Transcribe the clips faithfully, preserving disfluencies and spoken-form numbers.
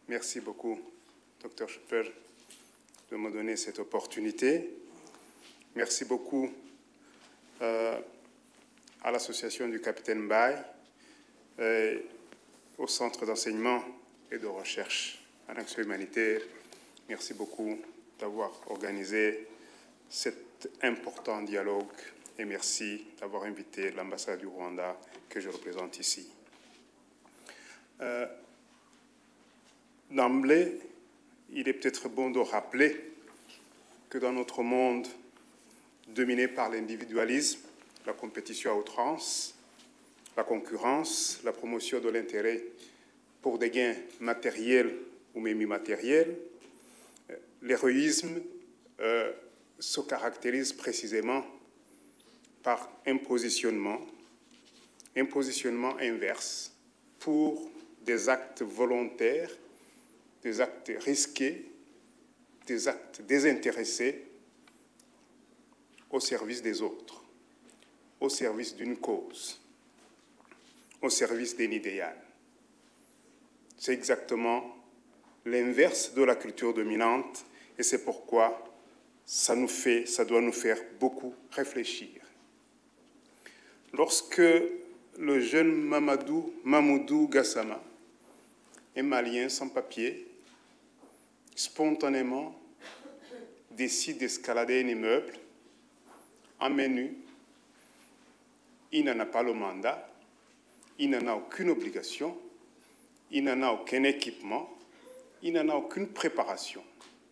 Merci beaucoup, docteur Schopper, de me donner cette opportunité. Merci beaucoup euh, à l'association du capitaine Baye, euh, au Centre d'enseignement et de recherche en action humanitaire. Merci beaucoup d'avoir organisé cet important dialogue et merci d'avoir invité l'ambassade du Rwanda que je représente ici. Euh, D'emblée, il est peut-être bon de rappeler que dans notre monde dominé par l'individualisme, la compétition à outrance, la concurrence, la promotion de l'intérêt pour des gains matériels ou même immatériels, l'héroïsme euh, se caractérise précisément par un positionnement, un positionnement inverse pour des actes volontaires, des actes risqués, des actes désintéressés au service des autres, au service d'une cause, au service d'un idéal. C'est exactement l'inverse de la culture dominante et c'est pourquoi ça, nous fait, ça doit nous faire beaucoup réfléchir. Lorsque le jeune Mamadou, Mamoudou Gassama, un Malien sans papier, spontanément décide d'escalader un immeuble en main nue, il n'en a pas le mandat, il n'en a aucune obligation, il n'en a aucun équipement, il n'en a aucune préparation.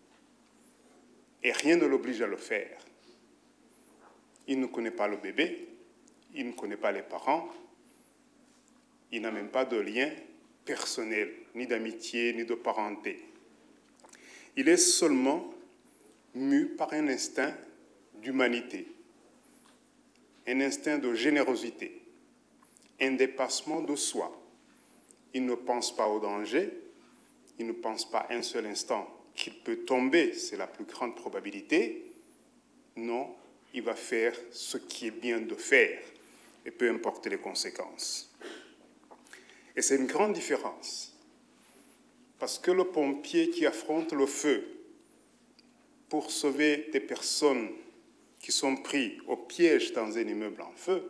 Et rien ne l'oblige à le faire. Il ne connaît pas le bébé, il ne connaît pas les parents, il n'a même pas de lien personnel, ni d'amitié, ni de parenté. Il est seulement mu par un instinct d'humanité, un instinct de générosité, un dépassement de soi. Il ne pense pas au danger, il ne pense pas un seul instant qu'il peut tomber, c'est la plus grande probabilité. Non, il va faire ce qui est bien de faire, et peu importe les conséquences. Et c'est une grande différence. Parce que le pompier qui affronte le feu pour sauver des personnes qui sont prises au piège dans un immeuble en feu,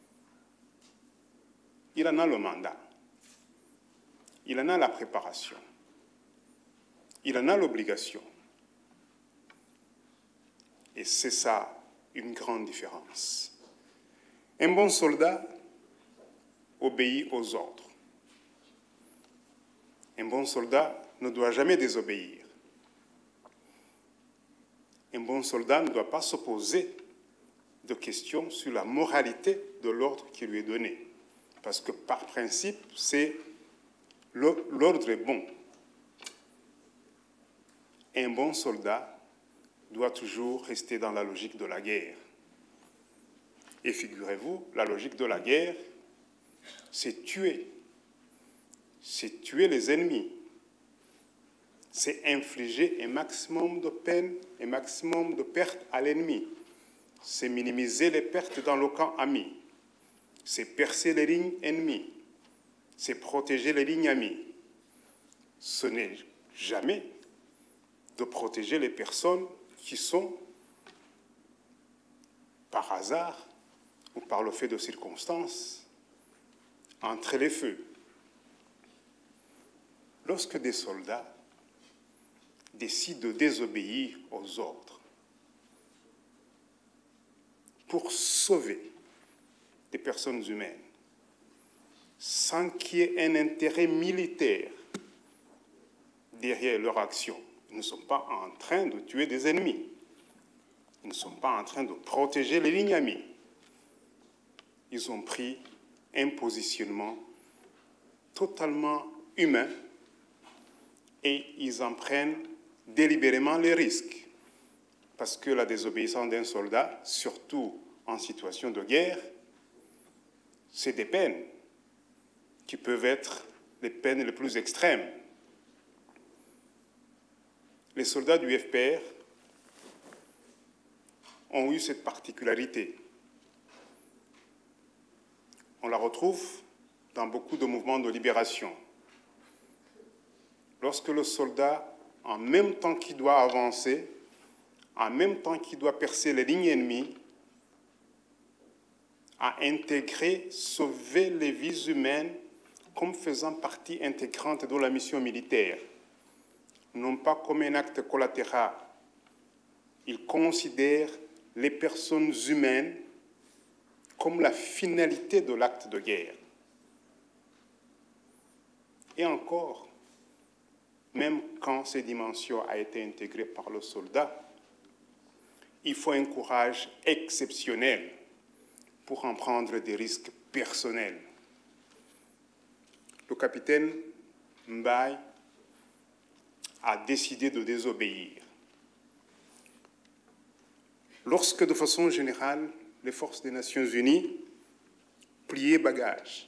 il en a le mandat, il en a la préparation, il en a l'obligation. Et c'est ça une grande différence. Un bon soldat obéit aux ordres. Un bon soldat ne doit jamais désobéir. Un bon soldat ne doit pas se poser de questions sur la moralité de l'ordre qui lui est donné. Parce que par principe, c'est l'ordre est bon. Un bon soldat doit toujours rester dans la logique de la guerre. Et figurez-vous, la logique de la guerre, c'est tuer. C'est tuer les ennemis. C'est infliger un maximum de peine, un maximum de pertes à l'ennemi. C'est minimiser les pertes dans le camp ami. C'est percer les lignes ennemies. C'est protéger les lignes amies. Ce n'est jamais de protéger les personnes qui sont, par hasard ou par le fait de circonstances, entre les feux. Lorsque des soldats décident de désobéir aux ordres pour sauver des personnes humaines, sans qu'il y ait un intérêt militaire derrière leur action, ils ne sont pas en train de tuer des ennemis, ils ne sont pas en train de protéger les lignes amies. Ils ont pris un positionnement totalement humain et ils en prennent délibérément les risques. Parce que la désobéissance d'un soldat, surtout en situation de guerre, c'est des peines qui peuvent être les peines les plus extrêmes. Les soldats du F P R ont eu cette particularité. On la retrouve dans beaucoup de mouvements de libération. lorsque le soldat, en même temps qu'il doit avancer, en même temps qu'il doit percer les lignes ennemies, a intégré sauver les vies humaines comme faisant partie intégrante de la mission militaire, non pas comme un acte collatéral. Il considère les personnes humaines comme la finalité de l'acte de guerre. Et encore, même quand ces dimensions ont été intégrées par le soldat, il faut un courage exceptionnel pour en prendre des risques personnels. Le capitaine Mbaye a décidé de désobéir. Lorsque, de façon générale, les forces des Nations Unies pliaient bagages,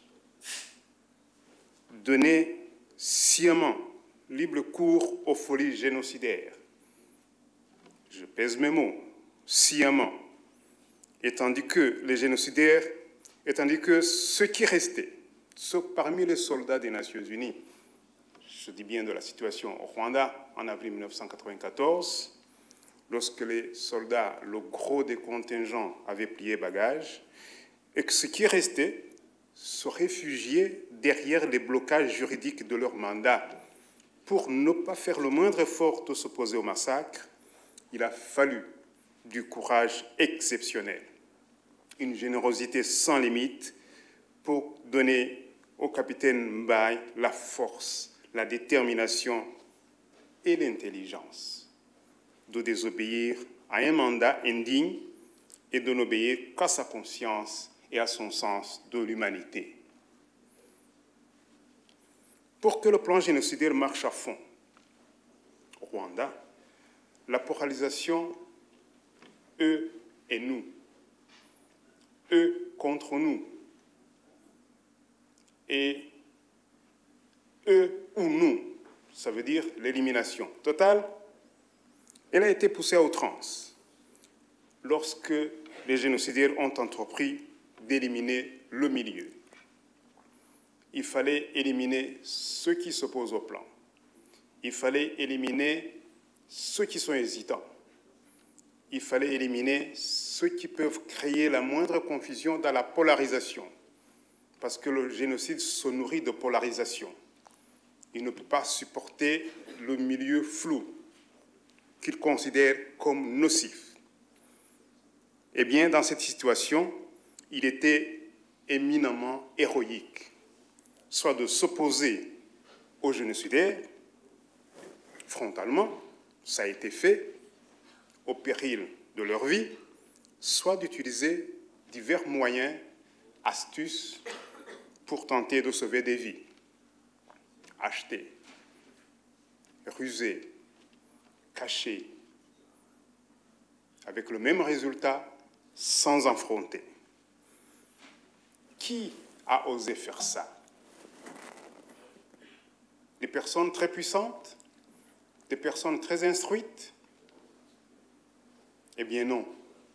donnaient sciemment libre cours aux folies génocidaires, je pèse mes mots, sciemment, et tandis que les génocidaires, et tandis que ceux qui restaient, ceux parmi les soldats des Nations Unies, je dis bien de la situation au Rwanda en avril mille neuf cent quatre-vingt-quatorze, lorsque les soldats, le gros des contingents, avaient plié bagages, et que ceux qui restaient se réfugiaient derrière les blocages juridiques de leur mandat. Pour ne pas faire le moindre effort de s'opposer au massacre, il a fallu du courage exceptionnel, une générosité sans limite pour donner au capitaine Mbaye la force, la détermination et l'intelligence de désobéir à un mandat indigne et de n'obéir qu'à sa conscience et à son sens de l'humanité. Pour que le plan génocidaire marche à fond au Rwanda, la polarisation, eux et nous, eux contre nous, et eux ou nous, ça veut dire l'élimination totale, elle a été poussée à outrance lorsque les génocidaires ont entrepris d'éliminer le milieu. Il fallait éliminer ceux qui s'opposent au plan. Il fallait éliminer ceux qui sont hésitants. Il fallait éliminer ceux qui peuvent créer la moindre confusion dans la polarisation, parce que le génocide se nourrit de polarisation. Il ne peut pas supporter le milieu flou qu'il considère comme nocif. Eh bien, dans cette situation, il était éminemment héroïque, soit de s'opposer aux génocidaires frontalement, ça a été fait, au péril de leur vie, soit d'utiliser divers moyens, astuces, pour tenter de sauver des vies. Acheter, ruser, cacher, avec le même résultat, sans affronter. Qui a osé faire ça? Des personnes très puissantes? Des personnes très instruites? Eh bien non.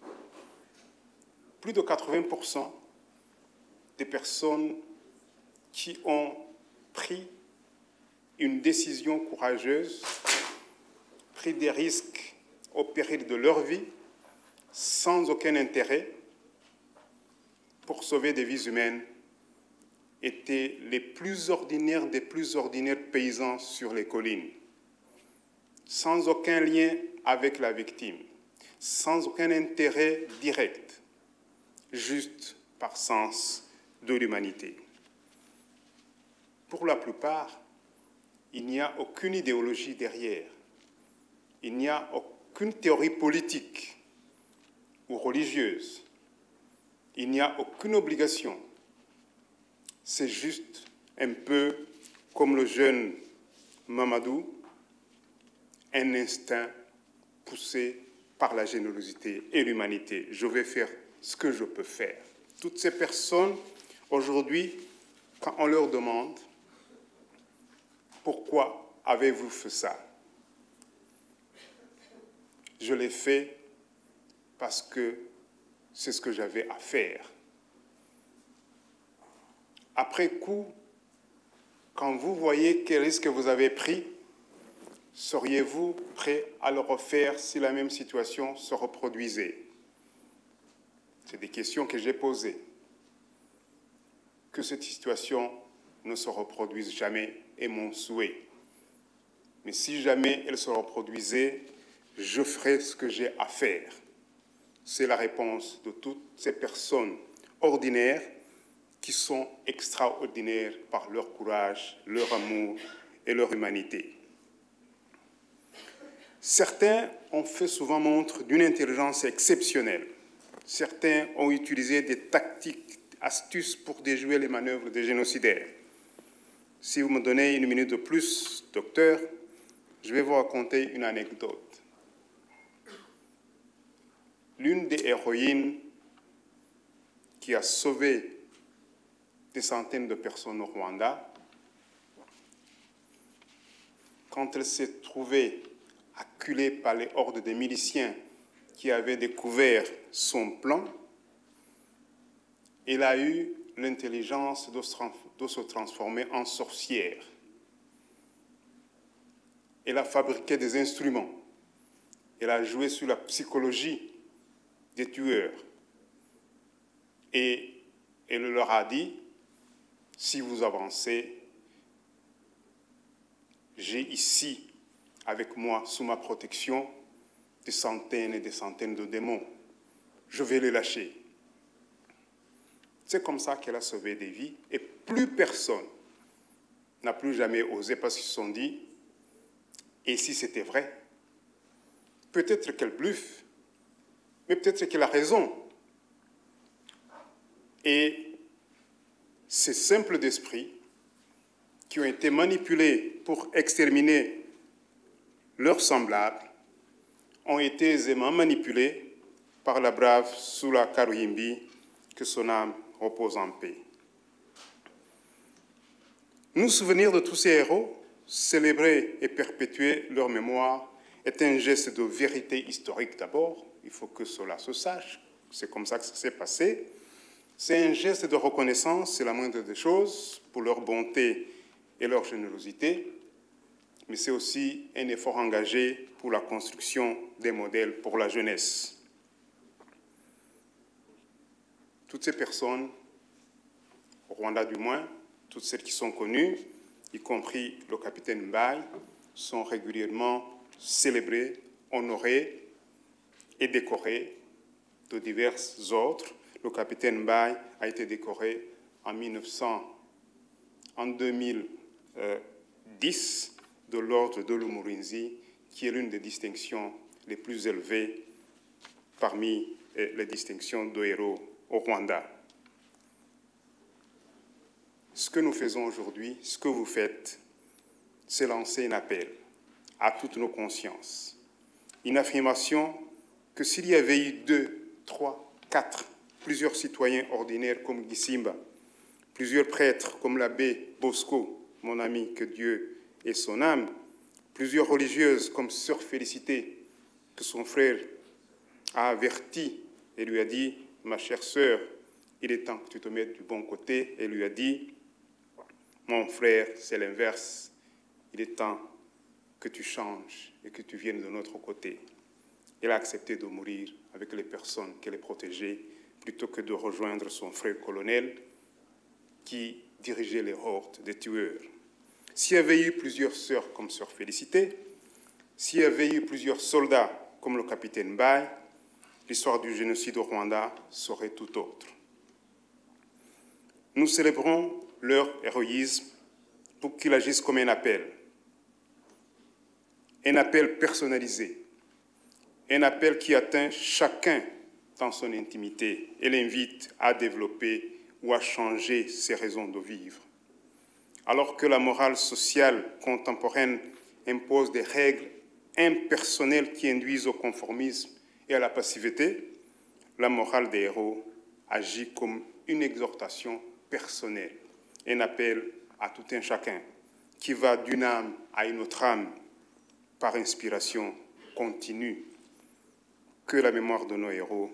Plus de quatre-vingts pour cent des personnes qui ont pris une décision courageuse, pris des risques au péril de leur vie, sans aucun intérêt, pour sauver des vies humaines, étaient les plus ordinaires des plus ordinaires paysans sur les collines, sans aucun lien avec la victime, sans aucun intérêt direct, juste par sens de l'humanité. Pour la plupart, il n'y a aucune idéologie derrière, il n'y a aucune théorie politique ou religieuse, il n'y a aucune obligation. C'est juste un peu comme le jeune Mamadou, un instinct poussé par la générosité et l'humanité. Je vais faire ce que je peux faire. Toutes ces personnes, aujourd'hui, quand on leur demande « Pourquoi avez-vous fait ça ?» Je l'ai fait parce que c'est ce que j'avais à faire. Après coup, quand vous voyez quel risque vous avez pris, seriez-vous prêt à le refaire si la même situation se reproduisait? C'est des questions que j'ai posées. Que cette situation ne se reproduise jamais est mon souhait. Mais si jamais elle se reproduisait, je ferai ce que j'ai à faire. C'est la réponse de toutes ces personnes ordinaires qui sont extraordinaires par leur courage, leur amour et leur humanité. Certains ont fait souvent montre d'une intelligence exceptionnelle. Certains ont utilisé des tactiques, astuces pour déjouer les manœuvres des génocidaires. Si vous me donnez une minute de plus, docteur, je vais vous raconter une anecdote. L'une des héroïnes qui a sauvé des centaines de personnes au Rwanda, quand elle s'est trouvée acculée par les hordes des miliciens qui avaient découvert son plan, elle a eu l'intelligence de se transformer en sorcière. Elle a fabriqué des instruments. Elle a joué sur la psychologie des tueurs. Et elle leur a dit, si vous avancez, j'ai ici, avec moi, sous ma protection, des centaines et des centaines de démons. Je vais les lâcher. C'est comme ça qu'elle a sauvé des vies. Et plus personne n'a plus jamais osé parce qu'ils se sont dit, et si c'était vrai? Peut-être qu'elle bluffe, mais peut-être qu'elle a raison. Et ces simples d'esprit qui ont été manipulés pour exterminer leurs semblables ont été aisément manipulés par la brave Sula Karuhimbi, que son âme repose en paix. Nous souvenir de tous ces héros, célébrer et perpétuer leur mémoire est un geste de vérité historique d'abord. Il faut que cela se sache. C'est comme ça que ça s'est passé. C'est un geste de reconnaissance, c'est la moindre des choses, pour leur bonté et leur générosité, mais c'est aussi un effort engagé pour la construction des modèles pour la jeunesse. Toutes ces personnes, au Rwanda du moins, toutes celles qui sont connues, y compris le capitaine Mbaye, sont régulièrement célébrées, honorées et décorées de divers ordres. Le capitaine Mbaye a été décoré en, mille neuf cents, en deux mille dix de l'ordre de l'Umurinzi, qui est l'une des distinctions les plus élevées parmi les distinctions de héros au Rwanda. Ce que nous faisons aujourd'hui, ce que vous faites, c'est lancer un appel à toutes nos consciences. Une affirmation que s'il y avait eu deux, trois, quatre, plusieurs citoyens ordinaires comme Gisimba, plusieurs prêtres comme l'abbé Bosco, mon ami, que Dieu ait son âme, plusieurs religieuses comme Sœur Félicité, que son frère a averti et lui a dit, ma chère sœur, il est temps que tu te mettes du bon côté, et lui a dit, mon frère, c'est l'inverse, il est temps que tu changes et que tu viennes de notre côté. Il a accepté de mourir avec les personnes qu'elle protégeait plutôt que de rejoindre son frère colonel qui dirigeait les hordes des tueurs. S'il y avait eu plusieurs sœurs comme Sœur Félicité, s'il y avait eu plusieurs soldats comme le capitaine Mbaye, l'histoire du génocide au Rwanda serait tout autre. Nous célébrons leur héroïsme pour qu'ils agissent comme un appel, un appel personnalisé, un appel qui atteint chacun dans son intimité et l'invite à développer ou à changer ses raisons de vivre. Alors que la morale sociale contemporaine impose des règles impersonnelles qui induisent au conformisme et à la passivité, la morale des héros agit comme une exhortation personnelle, un appel à tout un chacun qui va d'une âme à une autre âme par inspiration continue. Que la mémoire de nos héros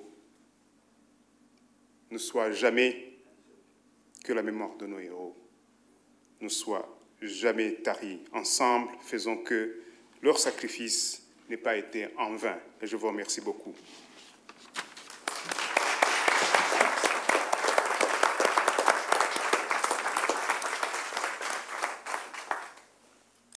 ne soit jamais, que la mémoire de nos héros ne soit jamais tarie. Ensemble, faisons que leur sacrifice n'ait pas été en vain. Et je vous remercie beaucoup.